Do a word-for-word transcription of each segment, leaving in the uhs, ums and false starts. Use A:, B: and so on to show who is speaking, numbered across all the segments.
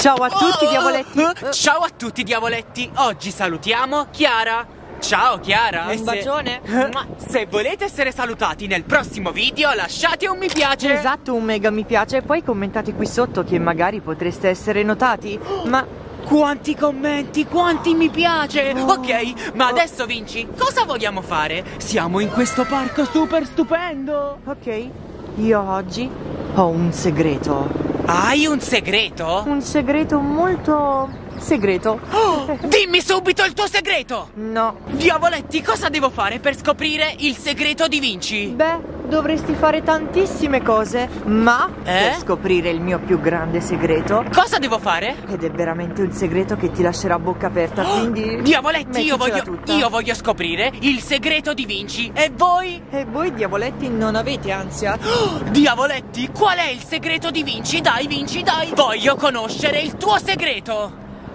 A: Ciao a tutti, diavoletti.
B: Ciao a tutti, diavoletti. Oggi salutiamo Chiara. Ciao Chiara.
A: Un bacione.
B: Se volete essere salutati nel prossimo video, lasciate un mi piace.
A: Esatto, un mega mi piace. E poi commentate qui sotto che magari potreste essere notati. Ma
B: quanti commenti, quanti mi piace.
A: Oh.
B: Ok, ma adesso Vinci, cosa vogliamo fare? Siamo in questo parco super stupendo.
A: ok, io oggi ho un segreto.
B: Hai un segreto?
A: Un segreto molto segreto.
B: Oh, dimmi subito il tuo segreto.
A: No.
B: Diavoletti, cosa devo fare per scoprire il segreto di Vinci?
A: Beh, dovresti fare tantissime cose, ma
B: Eh?
A: per scoprire il mio più grande segreto.
B: Cosa devo fare?
A: Ed è veramente un segreto che ti lascerà a bocca aperta, quindi
B: Diavoletti, io
A: metticela
B: voglio,
A: tutta.
B: io voglio scoprire il segreto di Vinci. E voi?
A: E voi, diavoletti, non avete ansia?
B: Diavoletti, qual è il segreto di Vinci? Dai, Vinci, dai. Voglio conoscere il tuo segreto.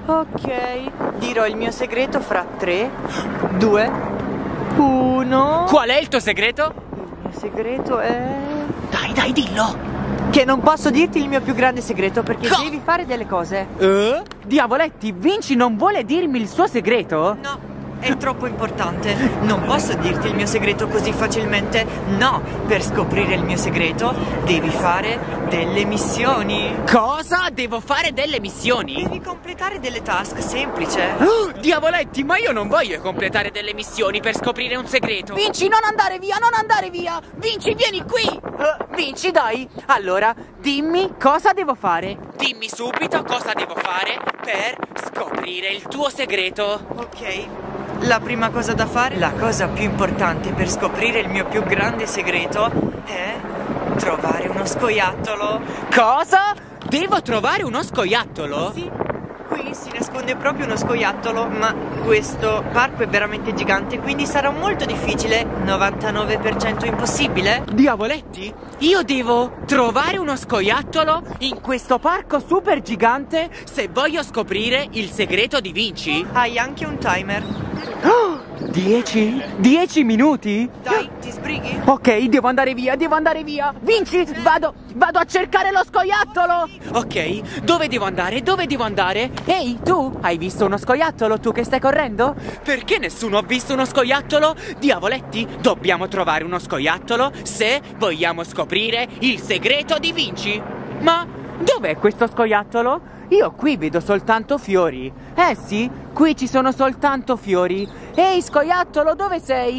A: Ok, dirò il mio segreto fra tre, due, uno.
B: Qual è il tuo segreto?
A: Il mio segreto è...
B: Dai, dai, dillo.
A: che non posso dirti il mio più grande segreto perché
B: Co-
A: devi fare delle cose.
B: Eh? Diavoletti, Vinci non vuole dirmi il suo segreto?
A: No, è troppo importante. Non posso dirti il mio segreto così facilmente. No, per scoprire il mio segreto devi fare delle missioni.
B: Cosa? Devo fare delle missioni?
A: Devi completare delle task semplice.
B: Oh, diavoletti, ma io non voglio completare delle missioni per scoprire un segreto. Vinci, non andare via, non andare via. Vinci, vieni qui. Uh, Vinci, dai. Allora, dimmi cosa devo fare. Dimmi subito cosa devo fare per scoprire il tuo segreto.
A: Ok, la prima cosa da fare, la cosa più importante per scoprire il mio più grande segreto è trovare uno scoiattolo.
B: Cosa? Devo trovare uno scoiattolo?
A: Sì, qui si nasconde proprio uno scoiattolo, ma questo parco è veramente gigante, quindi sarà molto difficile, novantanove per cento impossibile.
B: Diavoletti, io devo trovare uno scoiattolo in questo parco super gigante se voglio scoprire il segreto di Vinci.
A: Hai anche un timer.
B: Oh, dieci? Dieci minuti?
A: Dai, ti sbrighi?
B: Ok, devo andare via, devo andare via. Vinci, vado, vado a cercare lo scoiattolo. Ok, dove devo andare? Dove devo andare? Ehi, tu, hai visto uno scoiattolo, tu che stai correndo? Perché nessuno ha visto uno scoiattolo? Diavoletti, dobbiamo trovare uno scoiattolo se vogliamo scoprire il segreto di Vinci. Ma dov'è questo scoiattolo? Io qui vedo soltanto fiori. Eh sì, qui ci sono soltanto fiori. Ehi, scoiattolo, dove sei?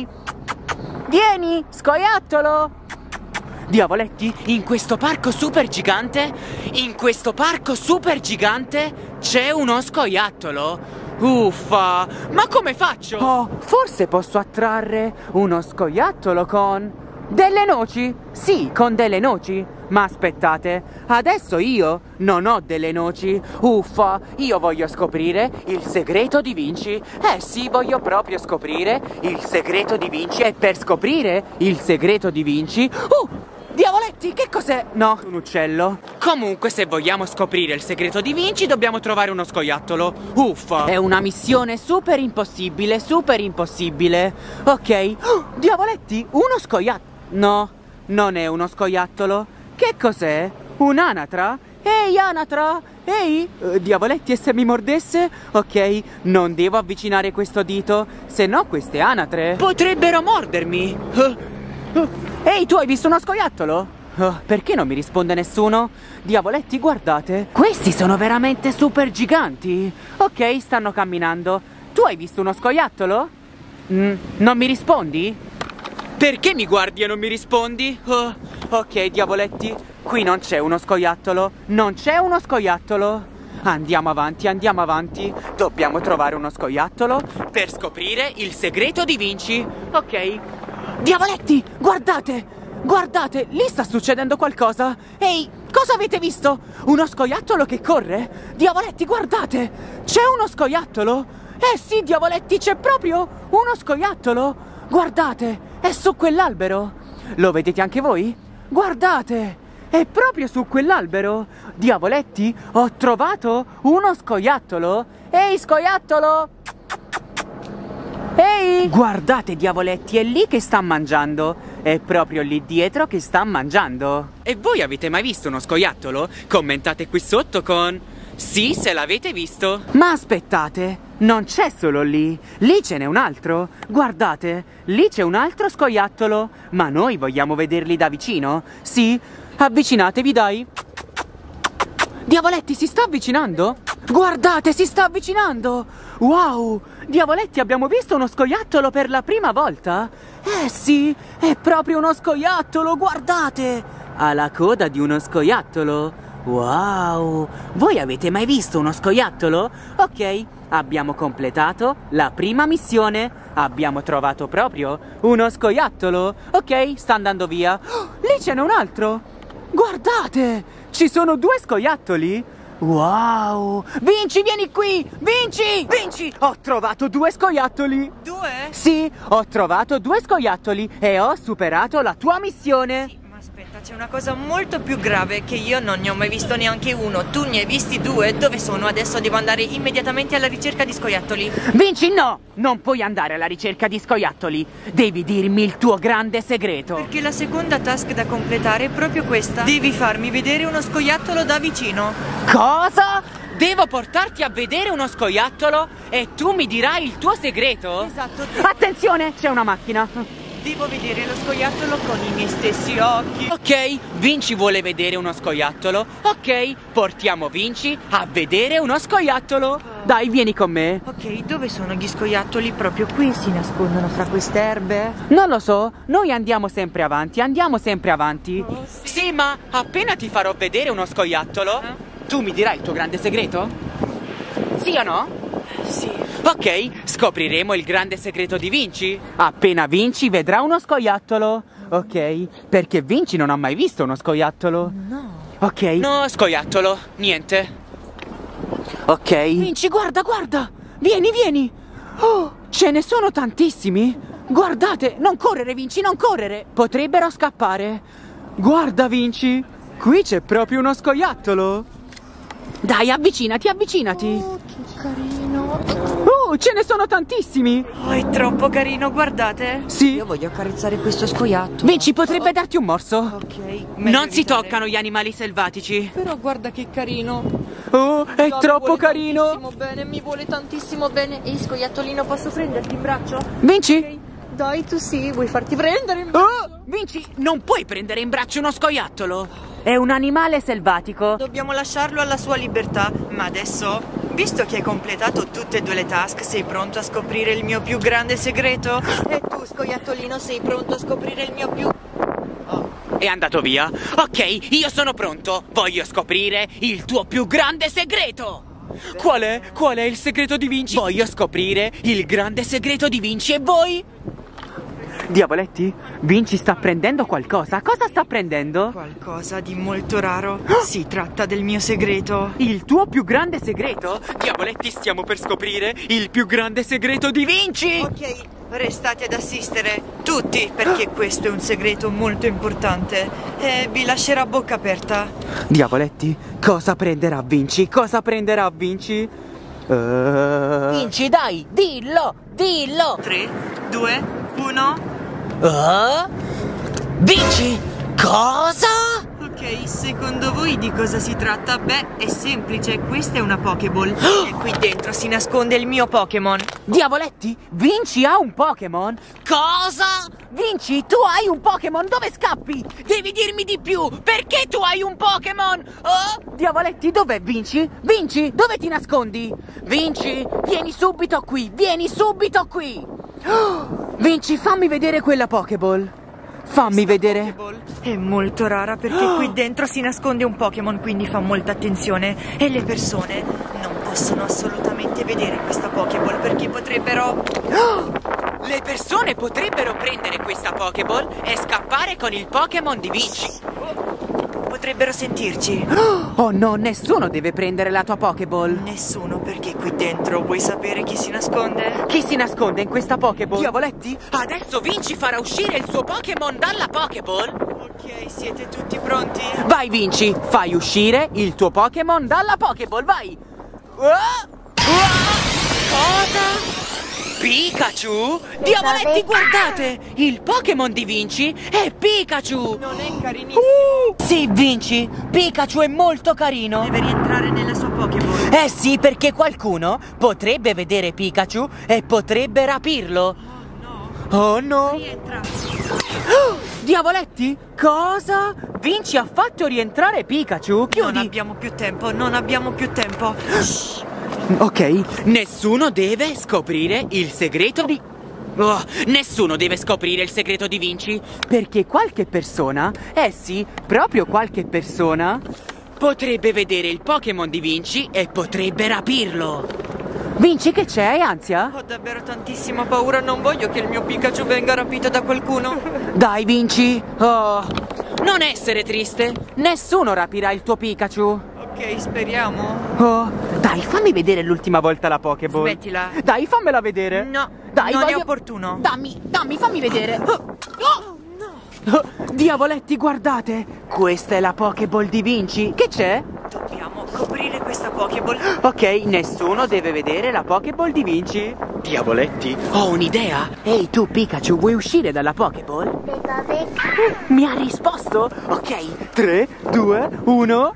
B: Vieni, scoiattolo! Diavoletti, in questo parco super gigante, in questo parco super gigante c'è uno scoiattolo. Uffa, ma come faccio? Oh, forse posso attrarre uno scoiattolo con delle noci? Sì, con delle noci. Ma aspettate, adesso io non ho delle noci. Uffa, io voglio scoprire il segreto di Vinci. Eh sì, voglio proprio scoprire il segreto di Vinci. E per scoprire il segreto di Vinci... Uh, diavoletti, che cos'è? No, un uccello. Comunque, se vogliamo scoprire il segreto di Vinci, dobbiamo trovare uno scoiattolo. Uffa, è una missione super impossibile, super impossibile. Ok, uh, diavoletti, uno scoiattolo. No, non è uno scoiattolo. Che cos'è? Un'anatra? Ehi, anatra! Ehi! Uh, diavoletti, e se mi mordesse? Ok, non devo avvicinare questo dito, se no queste anatre potrebbero mordermi. Uh, uh. Ehi, tu hai visto uno scoiattolo? Uh, perché non mi risponde nessuno? Diavoletti, guardate, questi sono veramente super giganti. Ok, stanno camminando. Tu hai visto uno scoiattolo? Mm, non mi rispondi? Perché mi guardi e non mi rispondi? Oh, ok, diavoletti, qui non c'è uno scoiattolo, non c'è uno scoiattolo. Andiamo avanti, andiamo avanti. Dobbiamo trovare uno scoiattolo per scoprire il segreto di Vinci. Ok. Diavoletti, guardate, guardate, lì sta succedendo qualcosa. Ehi, cosa avete visto? Uno scoiattolo che corre? Diavoletti, guardate, c'è uno scoiattolo. Eh sì, diavoletti, c'è proprio uno scoiattolo. Guardate, è su quell'albero. Lo vedete anche voi? Guardate, è proprio su quell'albero. Diavoletti, ho trovato uno scoiattolo. Ehi, scoiattolo! Ehi! Guardate, diavoletti, è lì che sta mangiando. È proprio lì dietro che sta mangiando. E voi avete mai visto uno scoiattolo? Commentate qui sotto con... Sì, se l'avete visto. Ma aspettate, non c'è solo lì. Lì ce n'è un altro. Guardate, lì c'è un altro scoiattolo. Ma noi vogliamo vederli da vicino? Sì, avvicinatevi, dai. Diavoletti, si sta avvicinando? Guardate, si sta avvicinando. Wow, Diavoletti, abbiamo visto uno scoiattolo per la prima volta? Eh sì, è proprio uno scoiattolo, guardate. Ha la coda di uno scoiattolo. Wow, voi avete mai visto uno scoiattolo? Ok, abbiamo completato la prima missione. Abbiamo trovato proprio uno scoiattolo. Ok, sta andando via. Oh, lì ce n'è un altro. Guardate, ci sono due scoiattoli. Wow, Vinci, vieni qui. Vinci, Vinci, ho trovato due scoiattoli.
A: Due?
B: Sì, ho trovato due scoiattoli e ho superato la tua missione.
A: Sì, ma aspetta, c'è una cosa molto più grave, che io non ne ho mai visto neanche uno. Tu ne hai visti due? Dove sono? Adesso devo andare immediatamente alla ricerca di scoiattoli.
B: Vinci, no! Non puoi andare alla ricerca di scoiattoli. Devi dirmi il tuo grande segreto.
A: Perché la seconda task da completare è proprio questa. Devi farmi vedere uno scoiattolo da vicino.
B: Cosa? Devo portarti a vedere uno scoiattolo e tu mi dirai il tuo segreto?
A: Esatto.
B: Attenzione, c'è una macchina.
A: Devo vedere lo scoiattolo con i miei stessi occhi.
B: Ok, Vinci vuole vedere uno scoiattolo. Ok, portiamo Vinci a vedere uno scoiattolo. Dai, vieni con me.
A: Ok, dove sono gli scoiattoli? Proprio qui si nascondono fra queste erbe?
B: Non lo so, noi andiamo sempre avanti, andiamo sempre avanti.
A: Oh, sì.
B: Sì, ma appena ti farò vedere uno scoiattolo,
A: Eh?
B: tu mi dirai il tuo grande segreto? Sì o no?
A: Sì.
B: Ok, scopriremo il grande segreto di Vinci. Appena Vinci vedrà uno scoiattolo. Ok, perché Vinci non ha mai visto uno scoiattolo.
A: No.
B: Ok. No, scoiattolo, niente. Ok. Vinci, guarda, guarda. Vieni, vieni. Oh, ce ne sono tantissimi. Guardate, non correre, Vinci, non correre. Potrebbero scappare. Guarda, Vinci, qui c'è proprio uno scoiattolo. Dai, avvicinati, avvicinati.
A: Oh, che carino.
B: Oh, ce ne sono tantissimi.
A: Oh, è troppo carino, guardate.
B: Sì.
A: Io voglio accarezzare questo scoiattolo.
B: Vinci, potrebbe darti un morso.
A: Ok. meglio
B: Non si
A: evitare.
B: toccano gli animali selvatici.
A: Però guarda che carino.
B: Oh, è
A: No,
B: troppo
A: mi vuole
B: carino.
A: tantissimo bene, mi vuole tantissimo bene. Ehi, scoiattolino, posso prenderti in braccio?
B: Vinci?
A: Ok. Dai, tu sì, vuoi farti prendere in braccio?
B: Oh, Vinci, non puoi prendere in braccio uno scoiattolo. È un animale selvatico.
A: Dobbiamo lasciarlo alla sua libertà. Ma adesso, visto che hai completato tutte e due le task, sei pronto a scoprire il mio più grande segreto? E tu, scoiattolino, sei pronto a scoprire il mio più... Oh.
B: È andato via. Ok, io sono pronto. Voglio scoprire il tuo più grande segreto. Qual è? Qual è il segreto di Vinci? Voglio scoprire il grande segreto di Vinci e voi? Diavoletti, Vinci sta prendendo qualcosa. Cosa sta prendendo?
A: Qualcosa di molto raro. Si tratta del mio segreto.
B: Il tuo più grande segreto? Diavoletti, stiamo per scoprire il più grande segreto di Vinci!
A: Ok, restate ad assistere tutti, perché questo è un segreto molto importante e vi lascerà a bocca aperta.
B: Diavoletti, cosa prenderà Vinci? Cosa prenderà Vinci? Uh... Vinci, dai, dillo, dillo!
A: tre, due, uno...
B: Uh? Vinci, cosa?
A: Ok, secondo voi di cosa si tratta? Beh, è semplice, questa è una Pokéball e qui dentro si nasconde il mio Pokémon.
B: Diavoletti, Vinci ha un Pokémon? Cosa? Vinci, tu hai un Pokémon, dove scappi? Devi dirmi di più, perché tu hai un Pokémon? Oh? Diavoletti, dov'è Vinci? Vinci, dove ti nascondi? Vinci, vieni subito qui, vieni subito qui. Oh, Vinci, fammi vedere quella Pokéball. Fammi vedere.
A: Pokéball è molto rara perché qui dentro si nasconde un Pokémon, quindi fa molta attenzione e le persone non possono assolutamente vedere questa Pokéball perché potrebbero...
B: Oh, le persone potrebbero prendere questa Pokéball e scappare con il Pokémon di Vinci.
A: Potrebbero sentirci.
B: Oh no, nessuno deve prendere la tua Pokéball.
A: Nessuno, perché qui dentro vuoi sapere chi si nasconde?
B: Chi si nasconde in questa Pokéball? Diavoletti, adesso Vinci farà uscire il suo Pokémon dalla Pokéball.
A: Ok, siete tutti pronti?
B: Vai Vinci, fai uscire il tuo Pokémon dalla Pokéball, vai. Uh, uh, cosa? Pikachu? Diavoletti, guardate! Il Pokémon di Vinci è Pikachu!
A: Non è carinissimo?
B: Uh, sì, Vinci, Pikachu è molto carino.
A: Deve rientrare nella sua Pokéball.
B: Eh sì, perché qualcuno potrebbe vedere Pikachu e potrebbe rapirlo.
A: Oh no.
B: Oh no!
A: Rientra.
B: Oh, diavoletti, cosa? Vinci ha fatto rientrare Pikachu? Chiudi.
A: Non abbiamo più tempo, non abbiamo più tempo. Shh.
B: Ok, nessuno deve scoprire il segreto di... Oh, nessuno deve scoprire il segreto di Vinci, perché qualche persona, eh sì, proprio qualche persona, potrebbe vedere il Pokémon di Vinci e potrebbe rapirlo. Vinci, che c'è? Hai ansia?
A: Ho davvero tantissima paura, non voglio che il mio Pikachu venga rapito da qualcuno.
B: Dai, Vinci. Oh, non essere triste, nessuno rapirà il tuo Pikachu.
A: Ok, speriamo.
B: Oh, dai, fammi vedere l'ultima volta la Pokéball.
A: Smettila.
B: Dai, fammela vedere.
A: No,
B: dai,
A: non
B: voglio...
A: è opportuno.
B: Dammi, dammi, fammi vedere. Oh, oh, no. Oh, diavoletti, guardate. Questa è la Pokéball di Vinci. Che c'è?
A: Dobbiamo coprire questa Pokéball.
B: Ok, nessuno deve vedere la Pokéball di Vinci. Diavoletti, ho un'idea. Ehi, tu Pikachu, vuoi uscire dalla Pokéball? Mi ha risposto? Ok, tre, due, uno...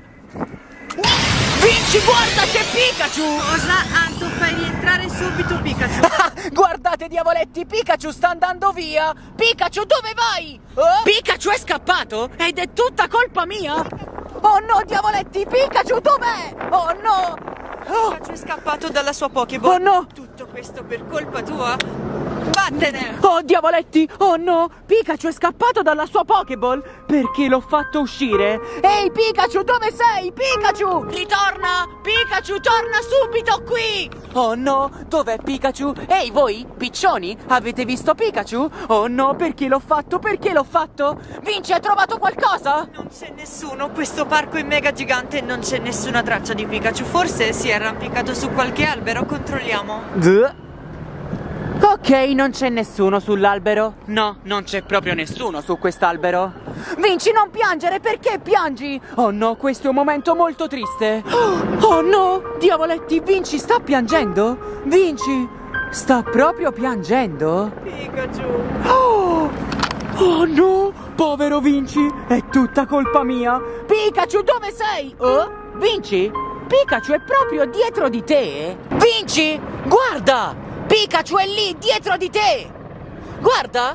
B: Vinci, guarda, c'è Pikachu!
A: Cosa? Anto, fai rientrare subito Pikachu.
B: Guardate, diavoletti, Pikachu sta andando via! Pikachu, dove vai? Oh? Pikachu è scappato? Ed è tutta colpa mia? Oh no, diavoletti, Pikachu dov'è? Oh no! Oh.
A: Pikachu è scappato dalla sua Pokéball.
B: Oh no!
A: Tutto questo per colpa tua? Vattene!
B: Oh, diavoletti! Oh no! Pikachu è scappato dalla sua Pokéball! Perché l'ho fatto uscire? Ehi, Pikachu, dove sei? Pikachu! Ritorna! Pikachu, torna subito qui! Oh no! Dov'è Pikachu? Ehi, voi, piccioni, avete visto Pikachu? Oh no, perché l'ho fatto? Perché l'ho fatto? Vinci, hai trovato qualcosa?
A: Non c'è nessuno, questo parco è mega gigante e non c'è nessuna traccia di Pikachu. Forse si è arrampicato su qualche albero, controlliamo.
B: Duh. Ok, non c'è nessuno sull'albero. No, non c'è proprio nessuno su quest'albero. Vinci, non piangere, perché piangi? Oh no, questo è un momento molto triste. Oh no, diavoletti, Vinci sta piangendo? Vinci, sta proprio piangendo?
A: Pikachu.
B: Oh, oh no, povero Vinci, è tutta colpa mia. Pikachu, dove sei? Oh, Vinci, Pikachu è proprio dietro di te. Vinci, guarda! Pikachu è lì, dietro di te! Guarda!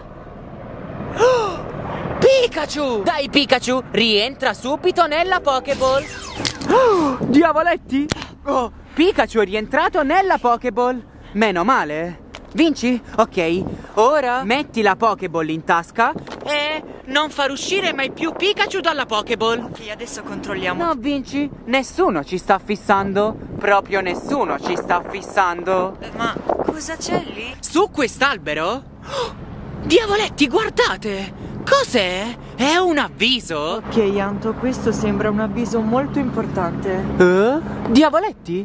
B: Oh, Pikachu! Dai, Pikachu, rientra subito nella Pokéball! Oh, diavoletti! Oh, Pikachu è rientrato nella Pokéball! Meno male! Vinci? Ok, ora metti la Pokéball in tasca e non far uscire mai più Pikachu dalla Pokéball!
A: Ok, adesso controlliamo.
B: No, Vinci, nessuno ci sta fissando! Proprio nessuno ci sta fissando!
A: Eh, Ma cosa c'è lì?
B: Su quest'albero? Oh, diavoletti, guardate! Cos'è? È un avviso?
A: Ok, Anto, questo sembra un avviso molto importante.
B: Eh? Diavoletti?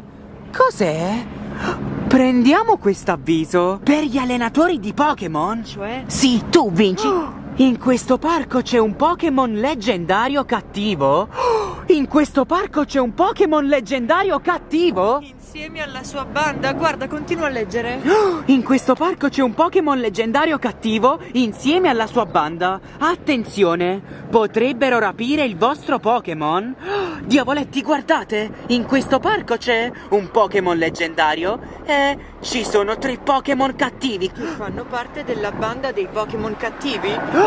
B: Cos'è? Prendiamo quest'avviso per gli allenatori di Pokémon.
A: Cioè?
B: Sì, tu Vinci. In questo parco c'è un Pokémon leggendario cattivo? In questo parco c'è un Pokémon leggendario cattivo?
A: Insieme alla sua banda, guarda, continua a leggere.
B: In questo parco c'è un Pokémon leggendario cattivo insieme alla sua banda. Attenzione, potrebbero rapire il vostro Pokémon. Diavoletti, guardate, in questo parco c'è un Pokémon leggendario e ci sono tre Pokémon cattivi.
A: Che fanno parte della banda dei Pokémon cattivi.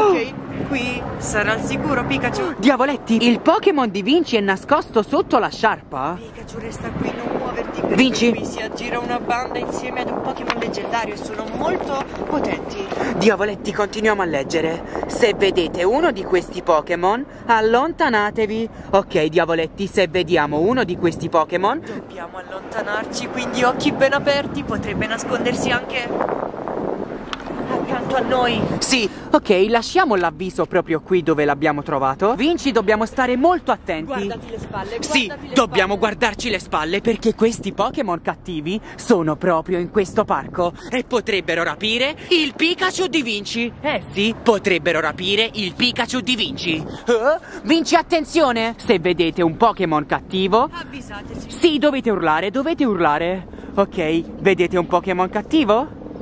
A: Ok, qui sarà al sicuro Pikachu.
B: Diavoletti, il Pokémon di Vinci è nascosto sotto la sciarpa?
A: Pikachu, resta qui, non muoverti perché
B: Vinci?
A: qui si aggira una banda insieme ad un Pokémon leggendario e sono molto potenti.
B: Diavoletti, continuiamo a leggere. Se vedete uno di questi Pokémon, allontanatevi. Ok, diavoletti, se vediamo uno di questi Pokémon,
A: Dobbiamo allontanarci, quindi occhi ben aperti, potrebbe nascondersi anche accanto a noi.
B: sì, ok, lasciamo l'avviso proprio qui dove l'abbiamo trovato. Vinci, dobbiamo stare molto attenti.
A: Guardati le spalle,
B: Sì,
A: guardati le
B: dobbiamo
A: spalle.
B: guardarci le spalle perché questi Pokémon cattivi sono proprio in questo parco e potrebbero rapire il Pikachu di Vinci. Eh sì, potrebbero rapire il Pikachu di Vinci. Eh? Vinci, attenzione! Se vedete un Pokémon cattivo,
A: Avvisateci.
B: sì, dovete urlare, dovete urlare. Ok, vedete un Pokémon cattivo?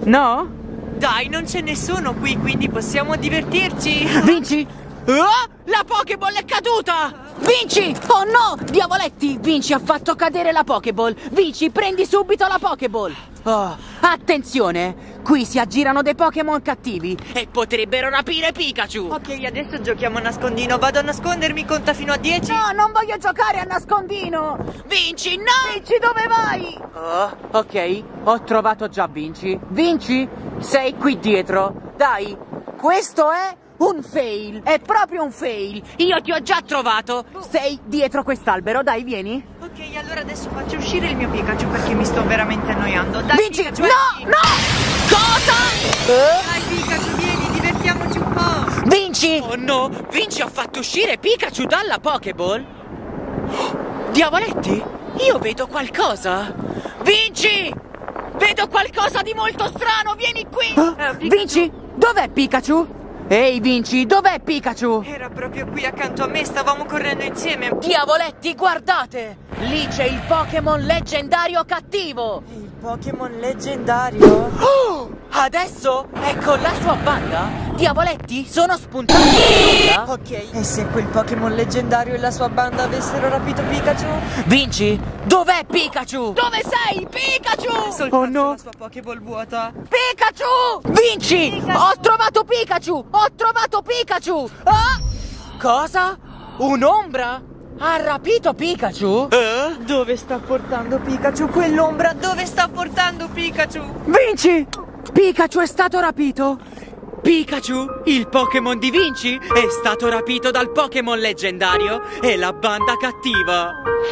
B: No?
A: Dai, non c'è nessuno qui, quindi possiamo divertirci.
B: Vinci? Oh, la Pokéball è caduta! Vinci! Oh no! Diavoletti! Vinci ha fatto cadere la Pokéball! Vinci, prendi subito la Pokéball! Oh, attenzione! Qui si aggirano dei Pokémon cattivi e potrebbero rapire Pikachu!
A: Ok, adesso giochiamo a nascondino. Vado a nascondermi, conta fino a dieci.
B: No, non voglio giocare a nascondino! Vinci, no! Vinci, dove vai? Oh, ok, ho trovato già Vinci. Vinci, sei qui dietro. Dai, questo è un fail. È proprio un fail. Io ti ho già trovato. Sei dietro quest'albero, dai, vieni.
A: Ok, allora adesso faccio uscire il mio Pikachu perché mi sto veramente annoiando. Dai,
B: Vinci,
A: Pikachu,
B: no,
A: esci.
B: no! Cosa?
A: Dai, Pikachu, vieni, divertiamoci un po'.
B: Vinci! Oh no, Vinci ha fatto uscire Pikachu dalla Pokéball? Diavoletti, io vedo qualcosa. Vinci! Vedo qualcosa di molto strano, vieni qui!
A: Eh,
B: Vinci, dov'è Pikachu? Ehi Vinci, dov'è Pikachu?
A: Era proprio qui accanto a me, stavamo correndo insieme.
B: Diavoletti, guardate! Lì c'è il Pokémon leggendario cattivo!
A: Il Pokémon leggendario?
B: Oh, adesso è con la sua banda? Diavoletti, sono spuntati!
A: Ok, e se quel Pokémon leggendario e la sua banda avessero rapito Pikachu?
B: Vinci, dov'è Pikachu? Dove sei, Pikachu?
A: Soltanto
B: Oh no!
A: la sua Pokéball vuota.
B: Pikachu! Vinci!
A: Pikachu!
B: Ho trovato Pikachu! Ho trovato Pikachu! Ah! Cosa? Un'ombra? Ha rapito Pikachu?
A: Eh? Dove sta portando Pikachu? Quell'ombra dove sta portando Pikachu?
B: Vinci! Pikachu è stato rapito! Pikachu, il Pokémon di Vinci, è stato rapito dal Pokémon leggendario e la banda cattiva!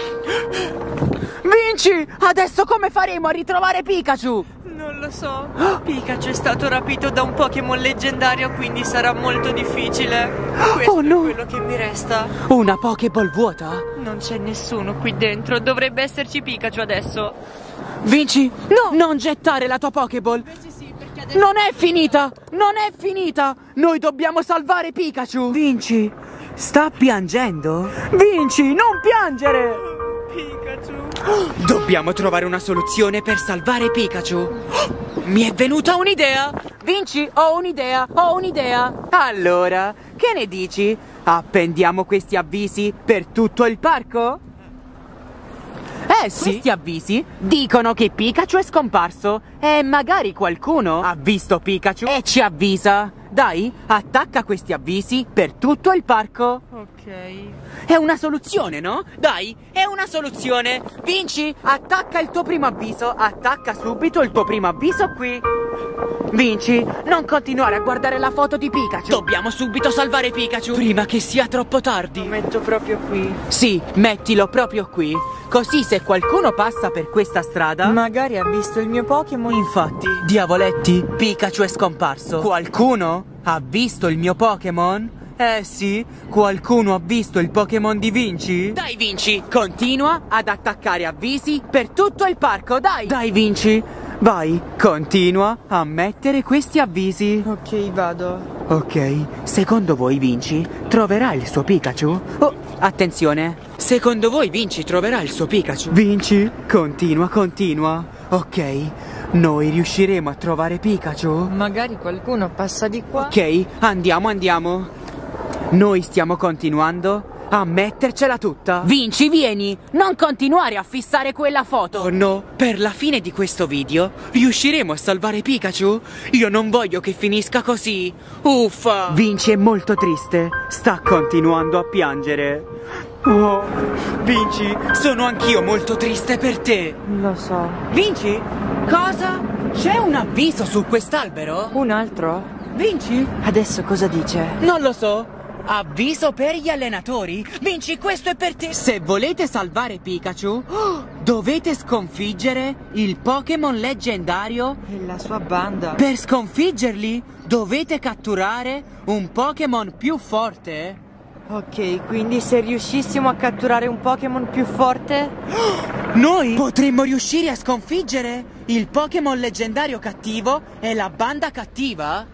B: Vinci! Adesso come faremo a ritrovare Pikachu?
A: Non lo so. Pikachu è stato rapito da un Pokémon leggendario, quindi sarà molto difficile. Questo
B: Oh no!
A: è quello che mi resta.
B: Una Pokéball vuota?
A: Non c'è nessuno qui dentro. Dovrebbe esserci Pikachu adesso.
B: Vinci, no! Non gettare la tua Pokéball!
A: Invece sì, perché adesso...
B: Non è finita! Non è finita! Noi dobbiamo salvare Pikachu! Vinci, sta piangendo? Vinci, non piangere!
A: Pikachu.
B: Dobbiamo trovare una soluzione per salvare Pikachu! Mi è venuta un'idea! Vinci, ho un'idea, ho un'idea! Allora, che ne dici? Appendiamo questi avvisi per tutto il parco? Eh sì, questi avvisi dicono che Pikachu è scomparso e magari qualcuno ha visto Pikachu e ci avvisa. Dai, attacca questi avvisi per tutto il parco.
A: Ok.
B: È una soluzione, no? Dai, è una soluzione. Vinci, attacca il tuo primo avviso. Attacca subito il tuo primo avviso qui. Vinci, non continuare a guardare la foto di Pikachu. Dobbiamo subito salvare Pikachu prima che sia troppo tardi.
A: Lo metto proprio qui.
B: Sì, mettilo proprio qui. Così se qualcuno passa per questa strada,
A: Magari ha visto il mio Pokémon.
B: infatti, diavoletti, Pikachu è scomparso. Qualcuno ha visto il mio Pokémon? Eh sì, qualcuno ha visto il Pokémon di Vinci? Dai Vinci, continua ad attaccare avvisi per tutto il parco, dai! Dai Vinci, vai, continua a mettere questi avvisi.
A: Ok, vado.
B: Ok, secondo voi Vinci troverà il suo Pikachu? Oh, attenzione, secondo voi Vinci troverà il suo Pikachu? Vinci, continua, continua. Ok, noi riusciremo a trovare Pikachu?
A: Magari qualcuno passa di qua.
B: Ok, andiamo, andiamo. Noi stiamo continuando a mettercela tutta. Vinci, vieni, non continuare a fissare quella foto. Oh no, per la fine di questo video riusciremo a salvare Pikachu? Io non voglio che finisca così. Uffa. Vinci è molto triste, sta continuando a piangere. Oh, Vinci, sono anch'io molto triste per te.
A: Lo so.
B: Vinci, cosa? C'è un avviso su quest'albero?
A: Un altro?
B: Vinci?
A: Adesso cosa dice?
B: Non lo so. Avviso per gli allenatori? Vinci, questo è per te. Se volete salvare Pikachu, oh, dovete sconfiggere il Pokémon leggendario.
A: E la sua banda.
B: Per sconfiggerli, dovete catturare un Pokémon più forte.
A: Ok, quindi se riuscissimo a catturare un Pokémon più forte?
B: Noi potremmo riuscire a sconfiggere il Pokémon leggendario cattivo e la banda cattiva?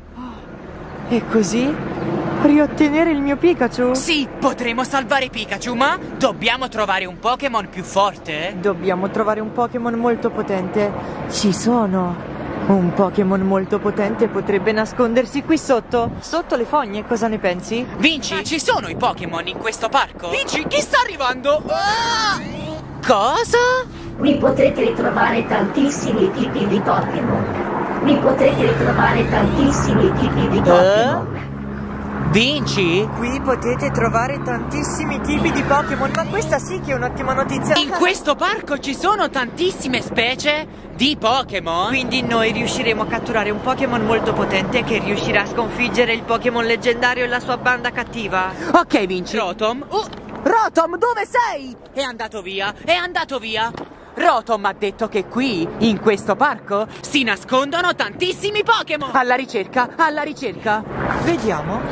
A: E così? Riottenere il mio Pikachu?
B: Sì, potremo salvare Pikachu, ma dobbiamo trovare un Pokémon più forte.
A: Dobbiamo trovare un Pokémon molto potente. Ci sono. Un Pokémon molto potente potrebbe nascondersi qui sotto. Sotto le fogne, cosa ne pensi?
B: Vinci, ci sono i Pokémon in questo parco? Vinci, chi sta arrivando? Ah! Cosa?
C: Qui potrete ritrovare tantissimi tipi di Pokémon. Qui potrete ritrovare tantissimi tipi di Pokémon.
B: Eh? Vinci?
A: Qui potete trovare tantissimi tipi di Pokémon, ma questa sì che è un'ottima notizia.
B: In questo parco ci sono tantissime specie di Pokémon.
A: Quindi noi riusciremo a catturare un Pokémon molto potente che riuscirà a sconfiggere il Pokémon leggendario e la sua banda cattiva.
B: Ok, Vinci. Rotom. Uh, Rotom, dove sei? È andato via, è andato via. Rotom ha detto che qui, in questo parco, si nascondono tantissimi Pokémon. Alla ricerca, alla ricerca.
A: Vediamo.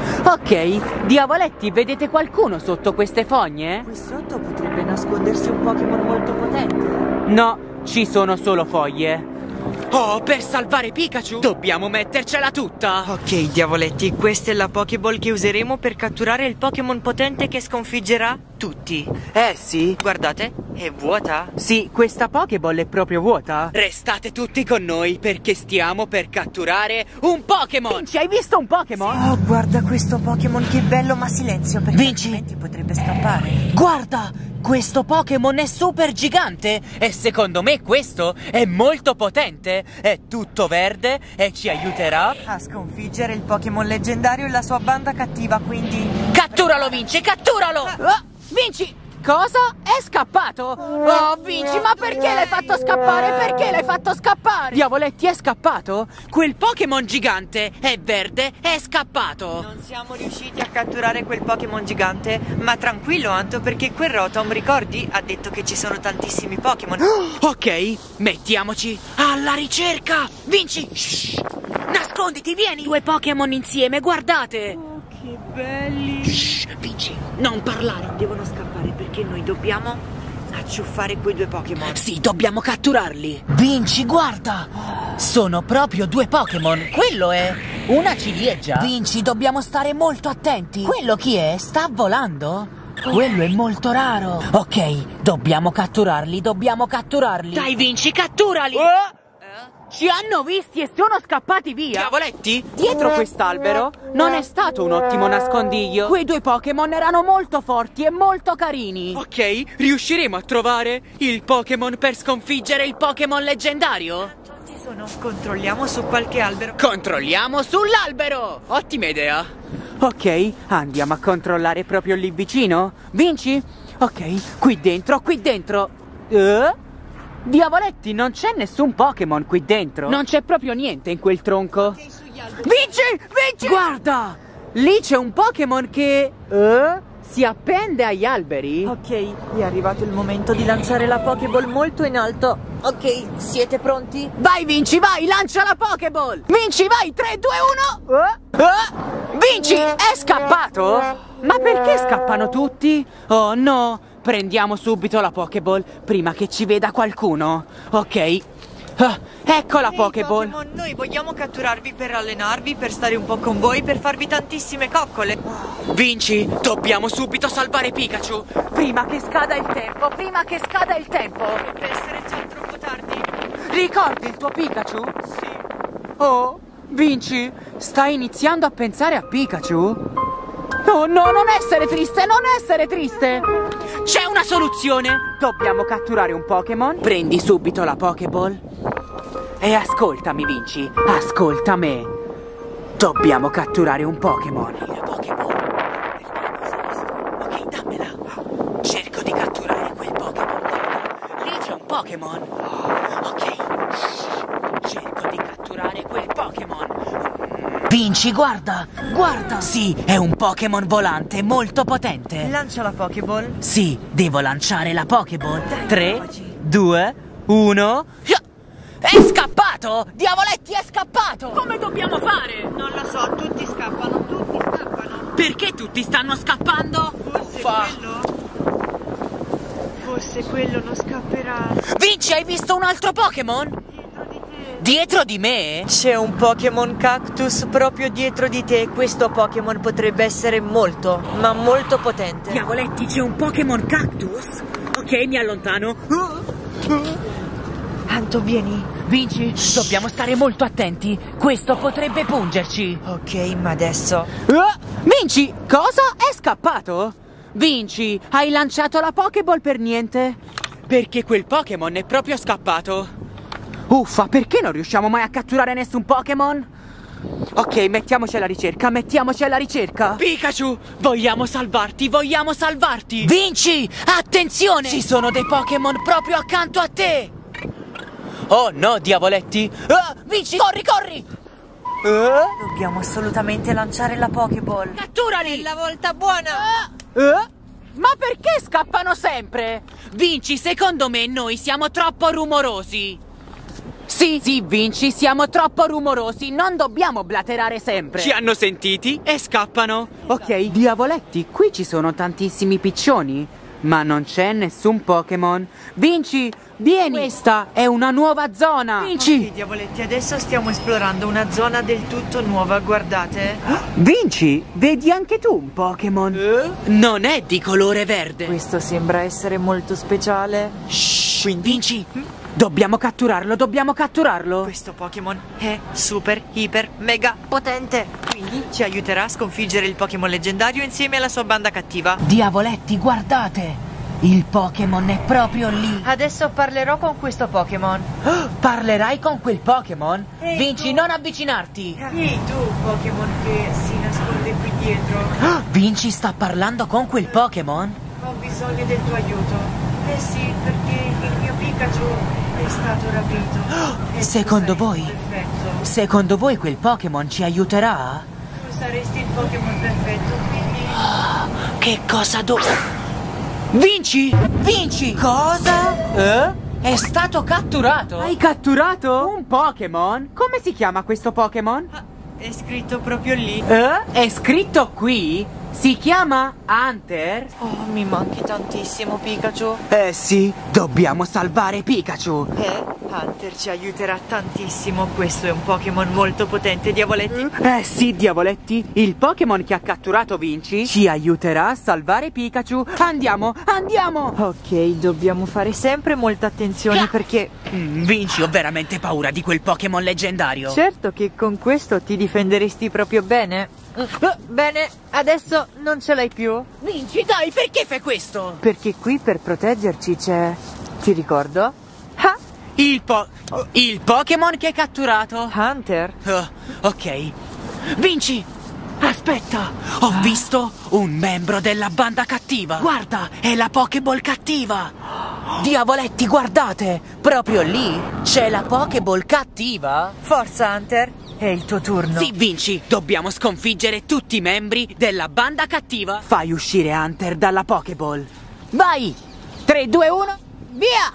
B: Ok, diavoletti, vedete qualcuno sotto queste fogne?
A: Qui sotto potrebbe nascondersi un Pokémon molto potente.
B: No, ci sono solo foglie. Oh, per salvare Pikachu dobbiamo mettercela tutta.
A: Ok, diavoletti, questa è la Pokéball che useremo per catturare il Pokémon potente che sconfiggerà tutti.
B: Eh sì.
A: Guardate, è vuota.
B: Sì, questa Pokéball è proprio vuota. Restate tutti con noi perché stiamo per catturare un Pokémon. Vinci, hai visto un Pokémon?
A: Oh, guarda questo Pokémon, che bello, ma silenzio, perché
B: Vinci,
A: altrimenti potrebbe scappare.
B: Guarda, questo Pokémon è super gigante e secondo me questo è molto potente. È tutto verde e ci aiuterà
A: a sconfiggere il Pokémon leggendario e la sua banda cattiva, quindi...
B: Catturalo, Vinci, catturalo! Ah, Vinci! Cosa? È scappato? Oh, Vinci, ma perché l'hai fatto scappare? Perché l'hai fatto scappare? Diavoletti, è scappato? Quel Pokémon gigante è verde, è scappato.
A: Non siamo riusciti a catturare quel Pokémon gigante, ma tranquillo, Anto, perché quel Rotom, ricordi, ha detto che ci sono tantissimi Pokémon.
B: Ok, mettiamoci alla ricerca. Vinci, shh, nasconditi, vieni. Due Pokémon insieme, guardate.
A: Oh, che belli.
B: Shh, Vinci, non parlare.
A: Devono scappare perché noi dobbiamo acciuffare quei due Pokémon.
B: Sì, dobbiamo catturarli. Vinci, guarda, sono proprio due Pokémon. Quello è una ciliegia. Vinci, dobbiamo stare molto attenti. Quello chi è? Sta volando? Quello è molto raro. Ok, dobbiamo catturarli, dobbiamo catturarli. Dai, Vinci, catturali. Oh! Ci hanno visti e sono scappati via. Diavoletti, dietro quest'albero non è stato un ottimo nascondiglio. Quei due Pokémon erano molto forti e molto carini. Ok, riusciremo a trovare il Pokémon per sconfiggere il Pokémon leggendario?
A: Ci sono. Controlliamo su qualche albero.
B: Controlliamo sull'albero. Ottima idea. Ok, andiamo a controllare proprio lì vicino. Vinci? Ok, qui dentro, qui dentro. Eh? Diavoletti, non c'è nessun Pokémon qui dentro. Non c'è proprio niente in quel tronco.
A: Okay, sugli alberi.
B: Vinci, Vinci! Guarda, lì c'è un Pokémon che eh, si appende agli alberi.
A: Ok, è arrivato il momento di lanciare la Pokéball molto in alto. Ok, siete pronti?
B: Vai, Vinci, vai, lancia la Pokéball. Vinci, vai, tre, due, uno. Eh? Eh? Vinci, è scappato? Ma perché scappano tutti? Oh no, prendiamo subito la Pokéball prima che ci veda qualcuno. Ok, ah, ecco la Pokéball.
A: Pokémon, noi vogliamo catturarvi per allenarvi, per stare un po' con voi, per farvi tantissime coccole.
B: Vinci, dobbiamo subito salvare Pikachu prima che scada il tempo, prima che scada il tempo.
A: Potrebbe essere già troppo tardi.
B: Ricordi il tuo Pikachu?
A: Sì.
B: Oh, Vinci, stai iniziando a pensare a Pikachu? No, no, non essere triste, non essere triste. C'è una soluzione. Dobbiamo catturare un Pokémon. Prendi subito la Pokéball e ascoltami, Vinci, ascolta me. Dobbiamo catturare un Pokémon. La Pokéball. Ok, dammela. Cerco di catturare quel Pokémon. Lì c'è un Pokémon. Ok, cerco di catturare quel Pokémon. Vinci, guarda, guarda. Sì, è un Pokémon volante molto potente.
A: Lancia la Pokéball.
B: Sì, devo lanciare la Pokéball. tre, due, uno. È scappato! Diavoletti, è scappato! Come dobbiamo fare?
A: Non lo so, tutti scappano, tutti scappano.
B: Perché tutti stanno scappando?
A: Forse
B: Uffa.
A: quello Forse quello non scapperà.
B: Vinci, hai visto un altro Pokémon? Dietro di me?
A: C'è un Pokémon Cactus proprio dietro di te. Questo Pokémon potrebbe essere molto, ma molto potente.
B: Diavoletti, c'è un Pokémon Cactus? Ok, mi allontano.
A: pronto, vieni.
B: Vinci, dobbiamo stare molto attenti. Questo potrebbe pungerci.
A: Ok, ma adesso...
B: Uh, Vinci, cosa? È scappato? Vinci, hai lanciato la Pokéball per niente? Perché quel Pokémon è proprio scappato. Uffa, perché non riusciamo mai a catturare nessun Pokémon? Ok, mettiamoci alla ricerca, mettiamoci alla ricerca. Pikachu, vogliamo salvarti, vogliamo salvarti. Vinci, attenzione! Ci sono dei Pokémon proprio accanto a te. Oh no, diavoletti. Ah, Vinci, corri, corri. Uh?
A: Dobbiamo assolutamente lanciare la Pokéball.
B: Catturali!
A: È la volta buona.
B: Uh? Uh? Ma perché scappano sempre? Vinci, secondo me noi siamo troppo rumorosi. Sì, sì, Vinci, siamo troppo rumorosi, non dobbiamo blaterare sempre. Ci hanno sentiti e scappano. Ok, diavoletti, qui ci sono tantissimi piccioni, ma non c'è nessun Pokémon. Vinci, vieni. Questa è una nuova zona. Vinci.
A: Ok, diavoletti, adesso stiamo esplorando una zona del tutto nuova, guardate.
B: Vinci, vedi anche tu un Pokémon? Uh? Non è di colore verde.
A: Questo sembra essere molto speciale.
B: Shh, quindi... Vinci, dobbiamo catturarlo, dobbiamo catturarlo.
A: Questo Pokémon è super, iper, mega potente. Quindi ci aiuterà a sconfiggere il Pokémon leggendario insieme alla sua banda cattiva.
B: Diavoletti, guardate! Il Pokémon è proprio lì.
A: Adesso parlerò con questo Pokémon.
B: Oh, parlerai con quel Pokémon? Vinci,
A: tu...
B: non avvicinarti.
A: Ehi tu, Pokémon che si nasconde qui dietro.
B: Oh, Vinci sta parlando con quel Pokémon?
A: Ho bisogno del tuo aiuto. Eh sì, perché il mio Pikachu è stato rapito.
B: Oh, secondo voi?
A: Perfetto.
B: Secondo voi quel Pokémon ci aiuterà?
A: Tu saresti il Pokémon perfetto, quindi...
B: Oh, che cosa do... Vinci! Vinci! Cosa? Eh? È stato catturato? Hai catturato? Un Pokémon? Come si chiama questo Pokémon?
A: Ah, è scritto proprio lì.
B: Eh? È scritto qui? Si chiama Hunter?
A: Oh, mi manchi tantissimo, Pikachu.
B: Eh sì, dobbiamo salvare Pikachu.
A: Eh, Hunter ci aiuterà tantissimo. Questo è un Pokémon molto potente, diavoletti.
B: Eh sì, diavoletti. Il Pokémon che ha catturato Vinci ci aiuterà a salvare Pikachu. Andiamo, andiamo.
A: Ok, dobbiamo fare sempre molta attenzione perché...
B: Mm, Vinci, ho veramente paura di quel Pokémon leggendario.
A: Certo che con questo ti difenderesti proprio bene. Bene, adesso non ce l'hai più.
B: Vinci, dai, perché fai questo?
A: Perché qui per proteggerci c'è... Ti ricordo? Ah!
B: Il po... Il Pokémon che hai catturato.
A: Hunter.
B: Oh, ok. Vinci, aspetta. Ho ah. visto un membro della banda cattiva. Guarda, è la Pokéball cattiva. Diavoletti, guardate. Proprio lì c'è la Pokéball cattiva.
A: Forza, Hunter. È il tuo turno.
B: Sì, Vinci, dobbiamo sconfiggere tutti i membri della banda cattiva. Fai uscire Hunter dalla Pokéball. Vai! tre, due, uno, via!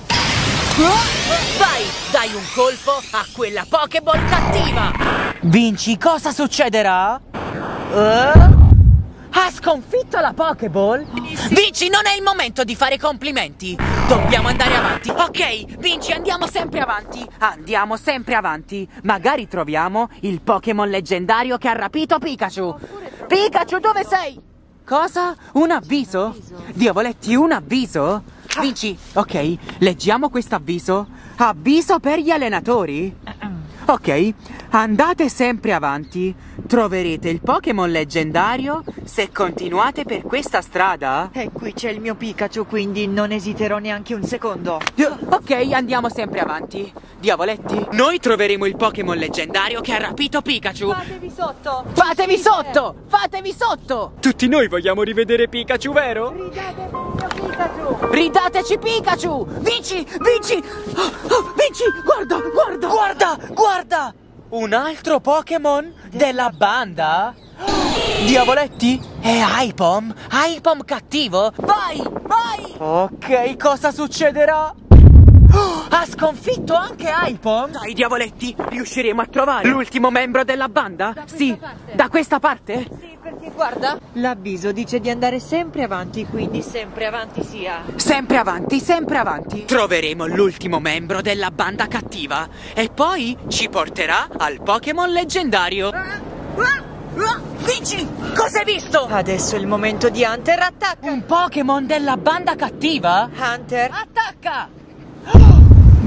B: Vai, dai un colpo a quella Pokéball cattiva. Vinci, cosa succederà? Uh? Ha sconfitto la Pokéball? Vinci, non è il momento di fare complimenti. Dobbiamo andare avanti. Ok, Vinci, andiamo sempre avanti. Andiamo sempre avanti. Magari troviamo il Pokémon leggendario che ha rapito Pikachu. Pikachu, dove sei? Cosa? Un avviso? Diavoletti, un avviso? Vinci, ok, leggiamo questo avviso. Avviso per gli allenatori? Ok, andate sempre avanti. Troverete il Pokémon leggendario se continuate per questa strada.
A: E qui c'è il mio Pikachu, quindi non esiterò neanche un secondo.
B: Ok, andiamo sempre avanti. Diavoletti, noi troveremo il Pokémon leggendario che ha rapito Pikachu.
A: Fatevi sotto!
B: Fatevi sotto! Fatevi sotto! Tutti noi vogliamo rivedere Pikachu, vero?
A: Ridatemi il mio Pikachu!
B: Ridateci Pikachu! Vinci! Vinci! Oh, oh, Vinci! Guarda! Guarda! Guarda! Guarda! Un altro Pokémon della banda? Diavoletti? È Aipom? Aipom cattivo? Vai! Vai! Ok, cosa succederà? Oh, ha sconfitto anche Aipom? Dai, diavoletti, riusciremo a trovare l'ultimo membro della banda?
A: Da
B: sì,
A: parte.
B: da questa parte?
A: Sì, perché guarda, l'avviso dice di andare sempre avanti, quindi sempre avanti sia.
B: Sempre avanti, sempre avanti. Troveremo l'ultimo membro della banda cattiva e poi ci porterà al Pokémon leggendario. Ah, ah, ah, Vinci, cosa hai visto?
A: Adesso è il momento di Hunter, attacca!
B: Un Pokémon della banda cattiva?
A: Hunter,
B: attacca!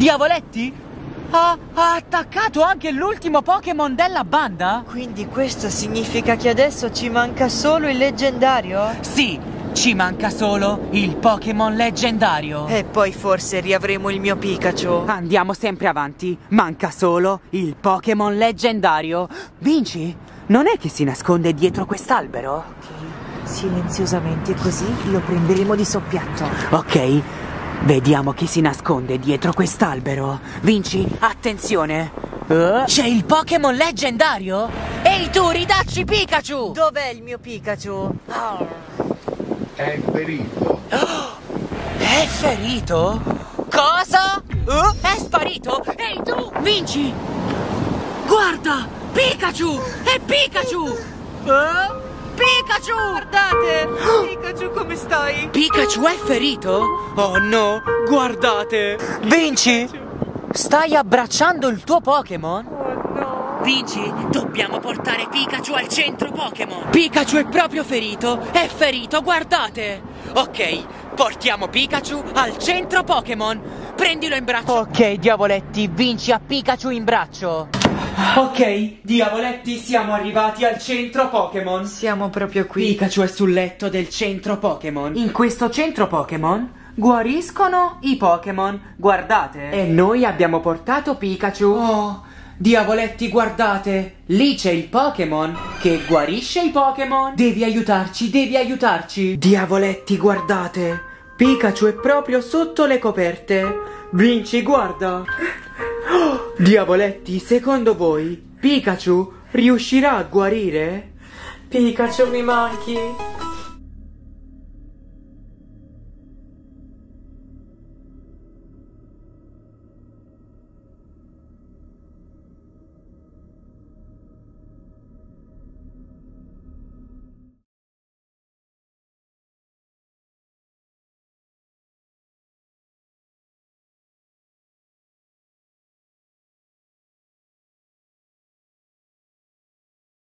B: Diavoletti? Ha, ha attaccato anche l'ultimo Pokémon della banda?
A: Quindi questo significa che adesso ci manca solo il leggendario?
B: Sì, ci manca solo il Pokémon leggendario.
A: E poi forse riavremo il mio Pikachu.
B: Andiamo sempre avanti, manca solo il Pokémon leggendario. Vinci, non è che si nasconde dietro quest'albero?
A: Ok, silenziosamente così lo prenderemo di soppiatto.
B: Ok, vediamo chi si nasconde dietro quest'albero. Vinci, attenzione. Uh, c'è il Pokémon leggendario? Ehi tu, ridacci Pikachu!
A: Dov'è il mio Pikachu? Oh.
D: È ferito.
B: Oh, è ferito? Cosa? Uh, è sparito? Ehi tu, Vinci! Guarda, Pikachu! È Pikachu! Uh, Pikachu!
A: Guardate! Pikachu, come stai?
B: Pikachu è ferito? Oh no, guardate! Vinci! Stai abbracciando il tuo Pokémon?
A: Oh no!
B: Vinci, dobbiamo portare Pikachu al centro Pokémon. Pikachu è proprio ferito, è ferito, guardate. Ok, portiamo Pikachu al centro Pokémon. Prendilo in braccio. Ok, diavoletti, Vinci ha Pikachu in braccio. Ok, diavoletti, siamo arrivati al centro Pokémon.
A: Siamo proprio qui.
B: Pikachu è sul letto del centro Pokémon. In questo centro Pokémon guariscono i Pokémon. Guardate. E noi abbiamo portato Pikachu. Oh, diavoletti, guardate. Lì c'è il Pokémon che guarisce i Pokémon. Devi aiutarci, devi aiutarci. Diavoletti, guardate. Pikachu è proprio sotto le coperte. Vinci, guarda. Oh, diavoletti, secondo voi Pikachu riuscirà a guarire?
A: Pikachu, mi manchi.